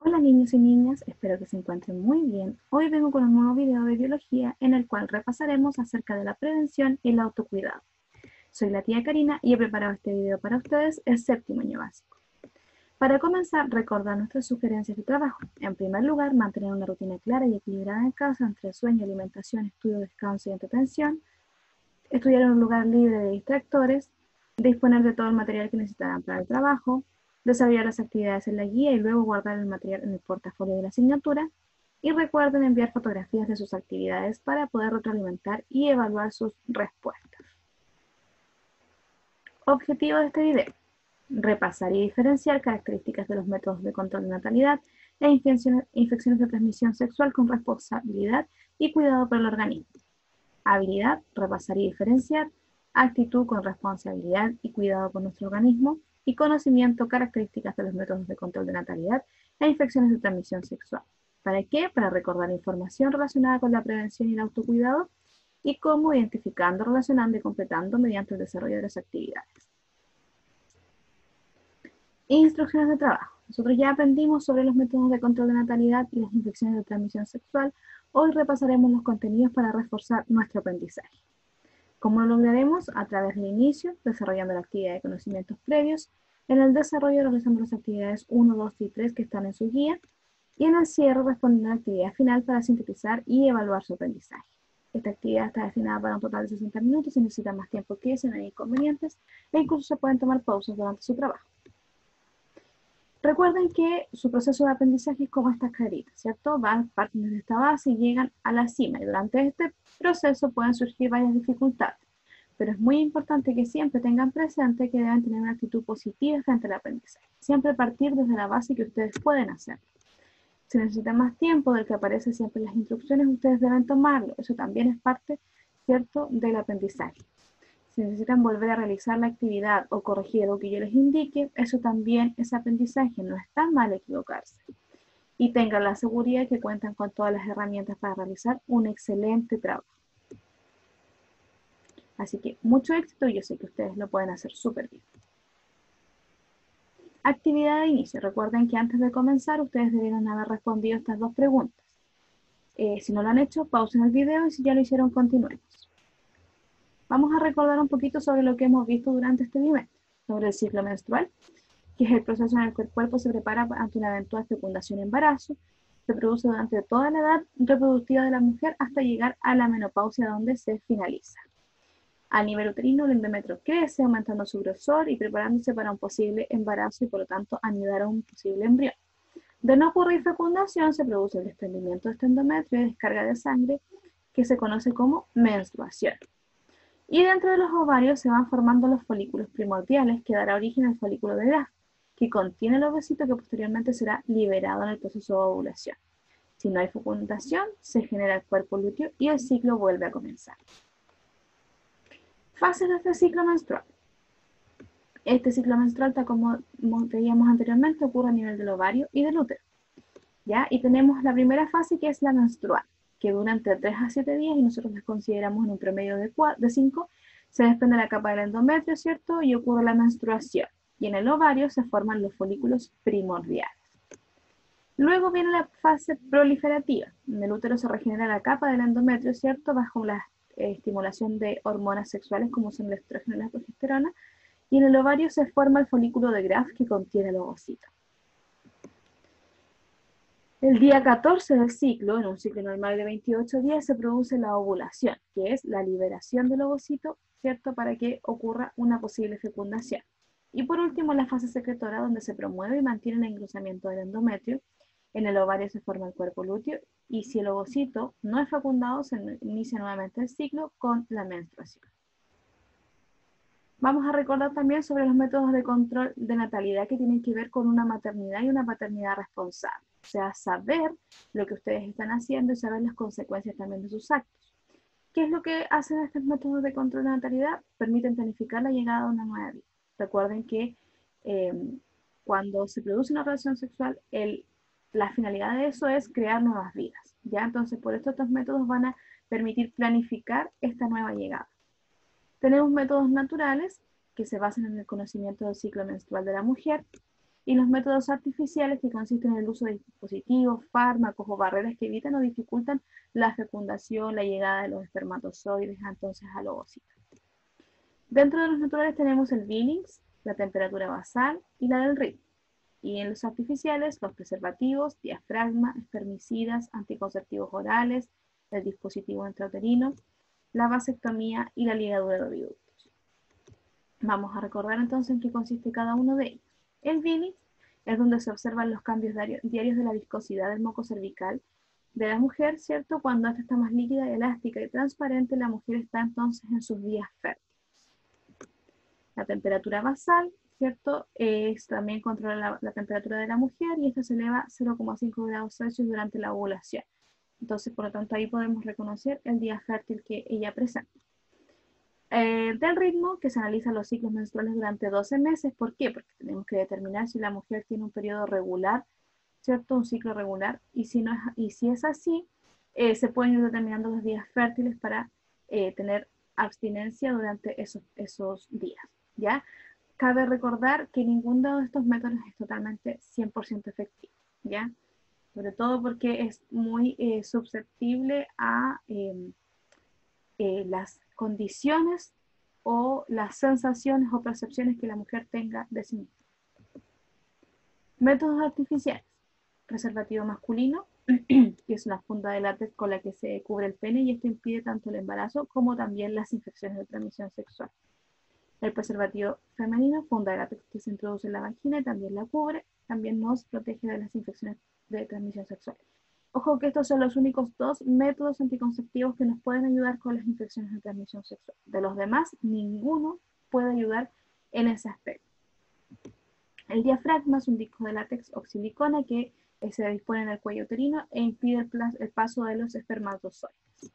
Hola niños y niñas, espero que se encuentren muy bien. Hoy vengo con un nuevo video de biología en el cual repasaremos acerca de la prevención y el autocuidado. Soy la tía Karina y he preparado este video para ustedes el séptimo año básico. Para comenzar, recordar nuestras sugerencias de trabajo. En primer lugar, mantener una rutina clara y equilibrada en casa entre sueño, alimentación, estudio, descanso y entretención. Estudiar en un lugar libre de distractores. Disponer de todo el material que necesitarán para el trabajo. Desarrollar las actividades en la guía y luego guardar el material en el portafolio de la asignatura. Y recuerden enviar fotografías de sus actividades para poder retroalimentar y evaluar sus respuestas. Objetivo de este video: repasar y diferenciar características de los métodos de control de natalidad e infecciones de transmisión sexual con responsabilidad y cuidado por el organismo. Habilidad: repasar y diferenciar. Actitud: con responsabilidad y cuidado por nuestro organismo. Y conocimiento: características de los métodos de control de natalidad e infecciones de transmisión sexual. ¿Para qué? Para recordar información relacionada con la prevención y el autocuidado y cómo identificando, relacionando y completando mediante el desarrollo de las actividades. Instrucciones de trabajo. Nosotros ya aprendimos sobre los métodos de control de natalidad y las infecciones de transmisión sexual. Hoy repasaremos los contenidos para reforzar nuestro aprendizaje. ¿Cómo lo lograremos? A través del inicio, desarrollando la actividad de conocimientos previos, en el desarrollo realizando las actividades 1, 2 y 3 que están en su guía, y en el cierre respondiendo a la actividad final para sintetizar y evaluar su aprendizaje. Esta actividad está destinada para un total de 60 minutos, si necesitan más tiempo que ese no hay inconvenientes, e incluso se pueden tomar pausas durante su trabajo. Recuerden que su proceso de aprendizaje es como estas caritas, ¿cierto? Parten desde esta base y llegan a la cima, y durante este proceso pueden surgir varias dificultades, pero es muy importante que siempre tengan presente que deben tener una actitud positiva frente al aprendizaje. Siempre partir desde la base que ustedes pueden hacer. Si necesitan más tiempo del que aparece siempre en las instrucciones, ustedes deben tomarlo. Eso también es parte, ¿cierto?, del aprendizaje. Si necesitan volver a realizar la actividad o corregir algo que yo les indique, eso también es aprendizaje. No está mal equivocarse. Y tengan la seguridad que cuentan con todas las herramientas para realizar un excelente trabajo. Así que mucho éxito, y yo sé que ustedes lo pueden hacer súper bien. Actividad de inicio. Recuerden que antes de comenzar ustedes debieron haber respondido estas dos preguntas. Si no lo han hecho, pausen el video, y si ya lo hicieron, continuemos. Vamos a recordar un poquito sobre lo que hemos visto durante este video, sobre el ciclo menstrual, que es el proceso en el que el cuerpo se prepara ante una eventual fecundación y embarazo. Se produce durante toda la edad reproductiva de la mujer hasta llegar a la menopausia, donde se finaliza. A nivel uterino, el endometrio crece, aumentando su grosor y preparándose para un posible embarazo y por lo tanto anidar a un posible embrión. De no ocurrir fecundación, se produce el desprendimiento de este endometrio y descarga de sangre, que se conoce como menstruación. Y dentro de los ovarios se van formando los folículos primordiales, que dará origen al folículo de Graf, que contiene el ovocito que posteriormente será liberado en el proceso de ovulación. Si no hay fecundación, se genera el cuerpo lúteo y el ciclo vuelve a comenzar. Fases de este ciclo menstrual. Este ciclo menstrual, tal como veíamos anteriormente, ocurre a nivel del ovario y del útero, ¿ya? Y tenemos la primera fase, que es la menstrual, que dura entre 3 a 7 días y nosotros las consideramos en un promedio de 5. Se desprende la capa del endometrio, ¿cierto? Y ocurre la menstruación. Y en el ovario se forman los folículos primordiales. Luego viene la fase proliferativa. En el útero se regenera la capa del endometrio, ¿cierto? Bajo la estimulación de hormonas sexuales como son el estrógeno y la progesterona. Y en el ovario se forma el folículo de Graf, que contiene el ovocito. El día 14 del ciclo, en un ciclo normal de 28 días, se produce la ovulación, que es la liberación del ovocito, ¿cierto?, para que ocurra una posible fecundación. Y por último, la fase secretora, donde se promueve y mantiene el engrosamiento del endometrio. En el ovario se forma el cuerpo lúteo, y si el ovocito no es fecundado, se inicia nuevamente el ciclo con la menstruación. Vamos a recordar también sobre los métodos de control de natalidad que tienen que ver con una maternidad y una paternidad responsable. O sea, saber lo que ustedes están haciendo y saber las consecuencias también de sus actos. ¿Qué es lo que hacen estos métodos de control de natalidad? Permiten planificar la llegada de una nueva vida. Recuerden que cuando se produce una relación sexual, la finalidad de eso es crear nuevas vidas, ¿ya? Entonces, por esto estos métodos van a permitir planificar esta nueva llegada. Tenemos métodos naturales que se basan en el conocimiento del ciclo menstrual de la mujer, y los métodos artificiales que consisten en el uso de dispositivos, fármacos o barreras que evitan o dificultan la fecundación, la llegada de los espermatozoides entonces al ovocito. Dentro de los naturales tenemos el Billings, la temperatura basal y la del ritmo. Y en los artificiales, los preservativos, diafragma, espermicidas, anticonceptivos orales, el dispositivo intrauterino, la vasectomía y la ligadura de oviductos. Vamos a recordar entonces en qué consiste cada uno de ellos. El Billings es donde se observan los cambios diarios de la viscosidad del moco cervical de la mujer, ¿cierto? Cuando esta está más líquida, elástica y transparente, la mujer está entonces en sus días fértiles. La temperatura basal, ¿cierto? También controla la temperatura de la mujer y esta se eleva 0,5 grados Celsius durante la ovulación. Entonces, por lo tanto, ahí podemos reconocer el día fértil que ella presenta. Del ritmo, que se analizan los ciclos menstruales durante 12 meses. ¿Por qué? Porque tenemos que determinar si la mujer tiene un periodo regular, ¿cierto? Un ciclo regular. Y si es así, se pueden ir determinando los días fértiles para tener abstinencia durante esos días, ¿ya? Cabe recordar que ninguno de estos métodos es totalmente 100% efectivo, ¿ya? Sobre todo porque es muy susceptible a las condiciones o las sensaciones o percepciones que la mujer tenga de sí misma. Métodos artificiales. Preservativo masculino, que es una funda de látex con la que se cubre el pene y esto impide tanto el embarazo como también las infecciones de transmisión sexual. El preservativo femenino, funda de látex que se introduce en la vagina y también la cubre, también nos protege de las infecciones de transmisión sexual. Ojo que estos son los únicos dos métodos anticonceptivos que nos pueden ayudar con las infecciones de transmisión sexual. De los demás, ninguno puede ayudar en ese aspecto. El diafragma es un disco de látex o silicona que se dispone en el cuello uterino e impide el paso de los espermatozoides.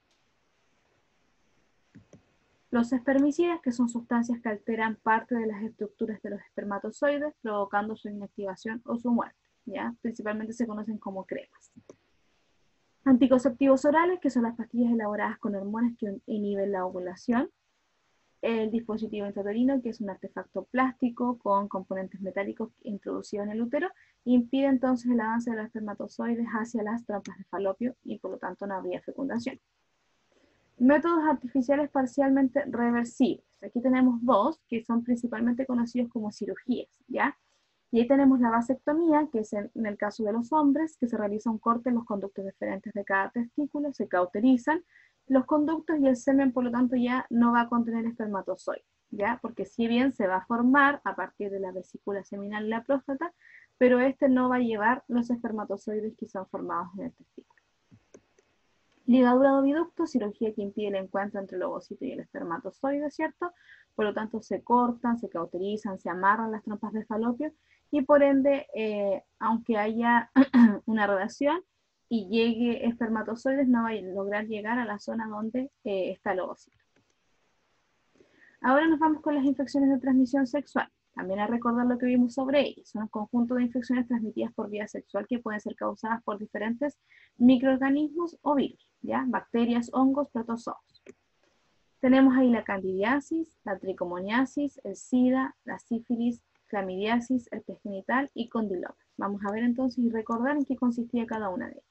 Los espermicidas, que son sustancias que alteran parte de las estructuras de los espermatozoides, provocando su inactivación o su muerte, ¿ya? Principalmente se conocen como cremas. Anticonceptivos orales, que son las pastillas elaboradas con hormonas que inhiben la ovulación. El dispositivo intrauterino, que es un artefacto plástico con componentes metálicos introducidos en el útero, impide entonces el avance de los espermatozoides hacia las trompas de falopio y por lo tanto no habría fecundación. Métodos artificiales parcialmente reversibles. Aquí tenemos dos que son principalmente conocidos como cirugías, ¿ya? Y ahí tenemos la vasectomía, que es en el caso de los hombres, que se realiza un corte en los conductos deferentes de cada testículo, se cauterizan los conductos y el semen, por lo tanto, ya no va a contener espermatozoides, ¿ya? Porque si bien se va a formar a partir de la vesícula seminal y la próstata, pero este no va a llevar los espermatozoides que son formados en el testículo. Ligadura de oviducto, cirugía que impide el encuentro entre el ovocito y el espermatozoide, ¿cierto? Por lo tanto, se cortan, se cauterizan, se amarran las trompas de falopio y por ende, aunque haya una relación y llegue espermatozoides, no va a lograr llegar a la zona donde está el ovocito. Ahora nos vamos con las infecciones de transmisión sexual. También a recordar lo que vimos sobre ellas. Son un conjunto de infecciones transmitidas por vía sexual que pueden ser causadas por diferentes microorganismos o virus, ¿ya? Bacterias, hongos, protozoos. Tenemos ahí la candidiasis, la tricomoniasis, el SIDA, la sífilis, clamidiasis, herpes genital y condilomas. Vamos a ver entonces y recordar en qué consistía cada una de ellas.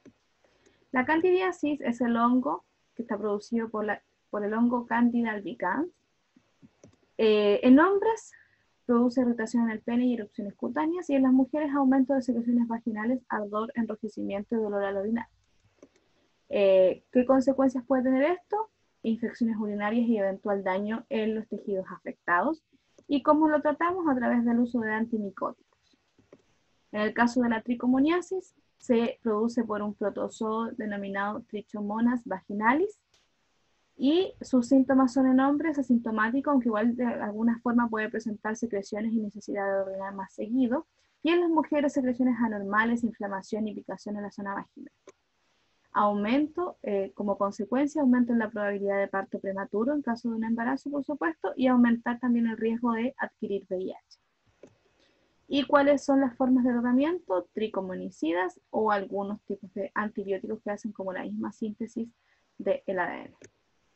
La candidiasis es el hongo que está producido por el hongo Candida albicans. En hombres produce irritación en el pene y erupciones cutáneas, y en las mujeres aumento de secreciones vaginales, ardor, enrojecimiento y dolor al orinar. ¿Qué consecuencias puede tener esto? Infecciones urinarias y eventual daño en los tejidos afectados. ¿Y cómo lo tratamos? A través del uso de antimicóticos. En el caso de la tricomoniasis, se produce por un protozoo denominado Trichomonas vaginalis, y sus síntomas son en hombres asintomáticos, aunque igual de alguna forma puede presentar secreciones y necesidad de orinar más seguido, y en las mujeres secreciones anormales, inflamación y picación en la zona vaginal. Aumento, como consecuencia, aumento en la probabilidad de parto prematuro en caso de un embarazo, por supuesto, y aumentar también el riesgo de adquirir VIH. ¿Y cuáles son las formas de tratamiento? Tricomonicidas o algunos tipos de antibióticos que hacen como la misma síntesis del ADN.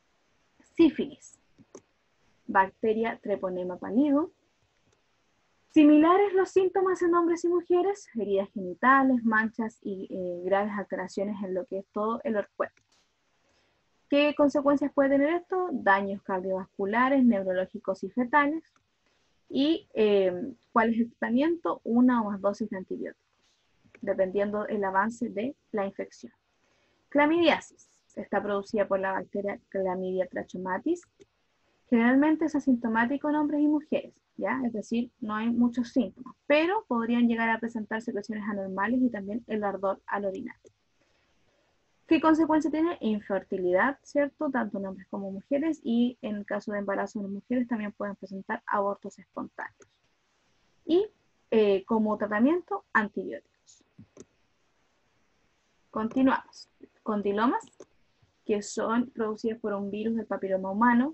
Sífilis, bacteria Treponema pallidum. Similares los síntomas en hombres y mujeres, heridas genitales, manchas y graves alteraciones en lo que es todo el cuerpo. ¿Qué consecuencias puede tener esto? Daños cardiovasculares, neurológicos y fetales. ¿Y cuál es el tratamiento? Una o más dosis de antibióticos, dependiendo del avance de la infección. Clamidiasis está producida por la bacteria Clamidia trachomatis. Generalmente es asintomático en hombres y mujeres, ¿ya? Es decir, no hay muchos síntomas, pero podrían llegar a presentar secreciones anormales y también el ardor al orinar. ¿Qué consecuencia tiene? Infertilidad, ¿cierto? Tanto en hombres como mujeres, y en caso de embarazo en mujeres también pueden presentar abortos espontáneos. Y como tratamiento, antibióticos. Continuamos. Condilomas, que son producidos por un virus del papiloma humano.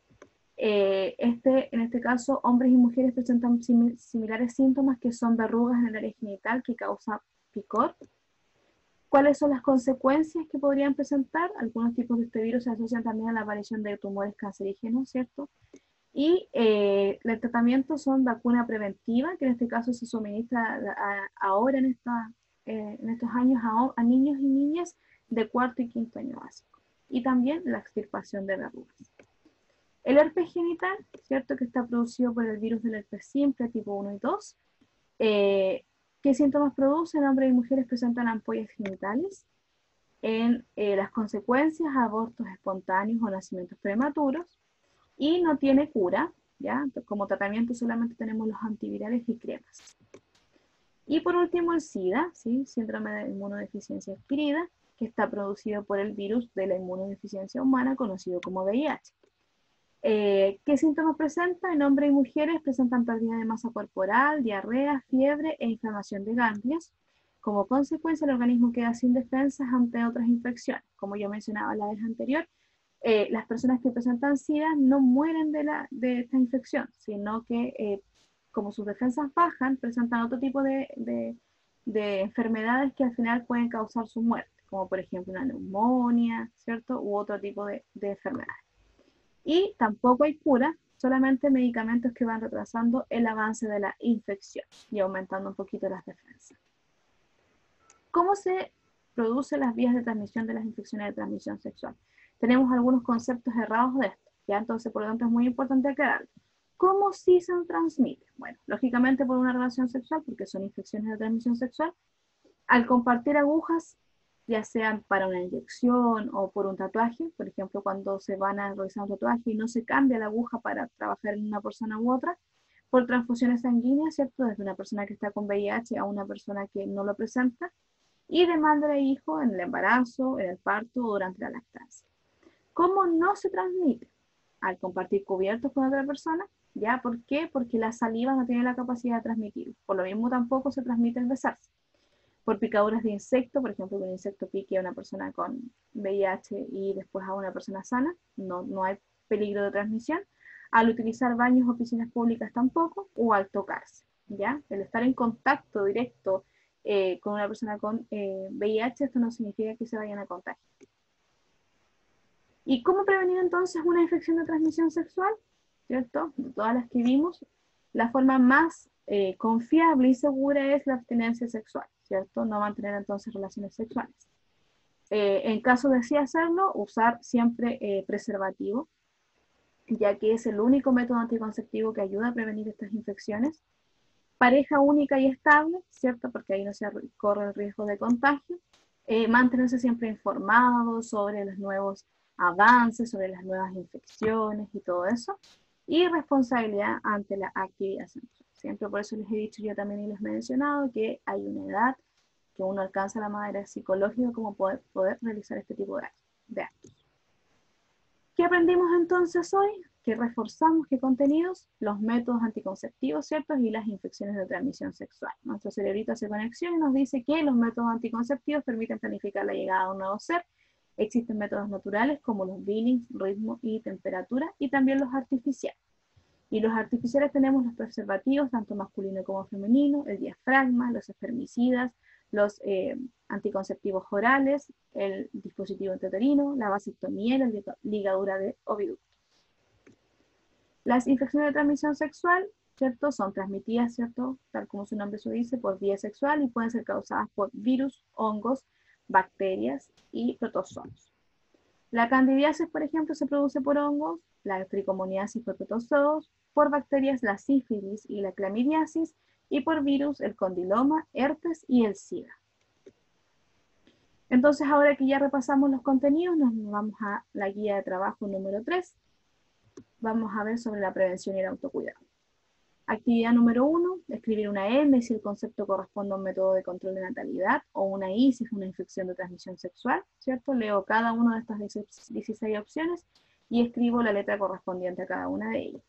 En este caso, hombres y mujeres presentan similares síntomas, que son verrugas en el área genital que causa picor. ¿Cuáles son las consecuencias que podrían presentar? Algunos tipos de este virus se asocian también a la aparición de tumores cancerígenos, ¿cierto? Y el tratamiento son vacuna preventiva, que en este caso se suministra ahora en estos años a niños y niñas de cuarto y quinto año básico. Y también la extirpación de verrugas. El herpes genital, ¿cierto? Que está producido por el virus del herpes simple, tipo 1 y 2. ¿Qué síntomas producen? Hombres y mujeres presentan ampollas genitales. En las consecuencias, abortos espontáneos o nacimientos prematuros. Y no tiene cura, ¿ya? Como tratamiento solamente tenemos los antivirales y cremas. Y por último el SIDA, ¿sí? Síndrome de inmunodeficiencia adquirida, que está producido por el virus de la inmunodeficiencia humana, conocido como VIH. ¿Qué síntomas presenta? En hombres y mujeres presentan pérdida de masa corporal, diarrea, fiebre e inflamación de ganglios. Como consecuencia, el organismo queda sin defensas ante otras infecciones. Como yo mencionaba la vez anterior, las personas que presentan SIDA no mueren de esta infección, sino que como sus defensas bajan, presentan otro tipo de enfermedades que al final pueden causar su muerte, como por ejemplo una neumonía, ¿cierto? U otro tipo de enfermedades. Y tampoco hay cura, solamente medicamentos que van retrasando el avance de la infección y aumentando un poquito las defensas. ¿Cómo se producen las vías de transmisión de las infecciones de transmisión sexual? Tenemos algunos conceptos errados de esto, ¿ya? Entonces, por lo tanto, es muy importante aclararlo. ¿Cómo sí se transmite? Bueno, lógicamente por una relación sexual, porque son infecciones de transmisión sexual. Al compartir agujas, ya sean para una inyección o por un tatuaje, por ejemplo, cuando se van a realizar un tatuaje y no se cambia la aguja para trabajar en una persona u otra, por transfusiones sanguíneas, ¿cierto? Desde una persona que está con VIH a una persona que no lo presenta, y de madre a hijo en el embarazo, en el parto o durante la lactancia. ¿Cómo no se transmite? Al compartir cubiertos con otra persona, ¿ya? ¿Por qué? Porque la saliva no tiene la capacidad de transmitir. Por lo mismo tampoco se transmite el besarse. Por picaduras de insecto, por ejemplo, que un insecto pique a una persona con VIH y después a una persona sana, no hay peligro de transmisión. Al utilizar baños o piscinas públicas tampoco, o al tocarse, ¿ya? El estar en contacto directo con una persona con VIH, esto no significa que se vayan a contagiar. ¿Y cómo prevenir entonces una infección de transmisión sexual? ¿Cierto? De todas las que vimos, la forma más confiable y segura es la abstinencia sexual, ¿cierto? No mantener entonces relaciones sexuales. En caso de sí hacerlo, usar siempre preservativo, ya que es el único método anticonceptivo que ayuda a prevenir estas infecciones. Pareja única y estable, ¿cierto? Porque ahí no se corre el riesgo de contagio. Mantenerse siempre informados sobre los nuevos avances, sobre las nuevas infecciones y todo eso. Y responsabilidad ante la actividad sexual. Siempre por eso les he dicho yo también y les he mencionado que hay una edad que uno alcanza la madurez psicológica como poder realizar este tipo de actos. ¿Qué aprendimos entonces hoy? ¿Qué reforzamos? ¿Qué contenidos? Los métodos anticonceptivos, ¿cierto? Y las infecciones de transmisión sexual. Nuestro cerebrito hace conexión y nos dice que los métodos anticonceptivos permiten planificar la llegada de un nuevo ser. Existen métodos naturales como los Billings, ritmo y temperatura, y también los artificiales. Y los artificiales tenemos los preservativos, tanto masculino como femenino, el diafragma, los espermicidas, los anticonceptivos orales, el dispositivo intrauterino, la vasectomía y la ligadura de oviducto. Las infecciones de transmisión sexual ¿cierto? Son transmitidas, ¿cierto? Tal como su nombre lo dice, por vía sexual y pueden ser causadas por virus, hongos, bacterias y protozoos. La candidiasis, por ejemplo, se produce por hongos, la tricomoniasis por protozoos, por bacterias la sífilis y la clamidiasis, y por virus el condiloma, herpes y el SIDA. Entonces, ahora que ya repasamos los contenidos, nos vamos a la guía de trabajo número 3. Vamos a ver sobre la prevención y el autocuidado. Actividad número 1, escribir una M si el concepto corresponde a un método de control de natalidad, o una I si es una infección de transmisión sexual, ¿cierto? Leo cada una de estas 16 opciones y escribo la letra correspondiente a cada una de ellas.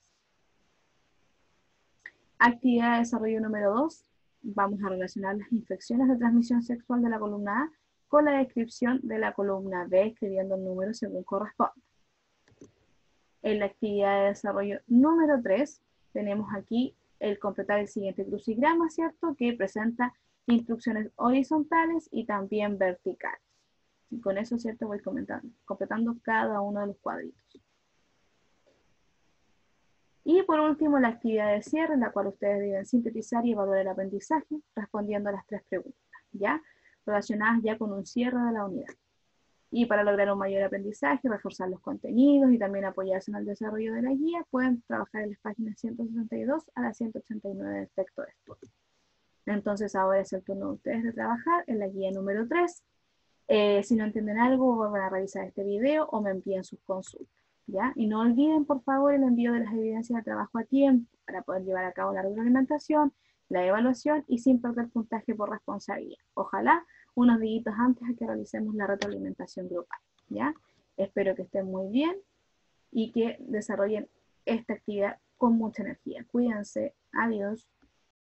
Actividad de desarrollo número 2, vamos a relacionar las infecciones de transmisión sexual de la columna A con la descripción de la columna B, escribiendo el número según corresponde. En la actividad de desarrollo número 3, tenemos aquí el completar el siguiente crucigrama, ¿cierto? Que presenta instrucciones horizontales y también verticales. Y con eso, ¿cierto? Voy completando cada uno de los cuadritos. Y por último, la actividad de cierre, en la cual ustedes deben sintetizar y evaluar el aprendizaje, respondiendo a las 3 preguntas, ¿ya? Relacionadas ya con un cierre de la unidad. Y para lograr un mayor aprendizaje, reforzar los contenidos y también apoyarse en el desarrollo de la guía, pueden trabajar en las páginas 162 a la 189 del texto de estudio. Entonces ahora es el turno de ustedes de trabajar en la guía número 3. Si no entienden algo, vuelvan a revisar este video o me envíen sus consultas, ¿ya? Y no olviden, por favor, el envío de las evidencias de trabajo a tiempo para poder llevar a cabo la retroalimentación, la evaluación y sin perder puntaje por responsabilidad. Ojalá unos días antes a que realicemos la retroalimentación grupal, ¿ya? Espero que estén muy bien y que desarrollen esta actividad con mucha energía. Cuídense. Adiós.